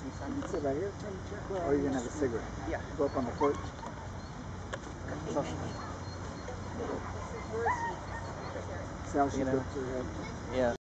You sit right here? Or you're going to have a cigarette? Yeah. Go up on the porch. See how she flips her head? Yeah.